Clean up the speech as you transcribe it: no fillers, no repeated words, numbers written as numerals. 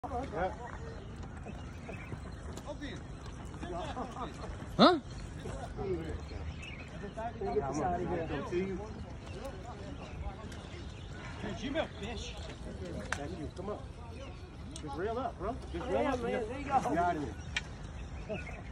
Huh? You milk fish. That's you. Come on. Just reel up, bro. Just reel Yeah, up. man, there you go. Get out of here.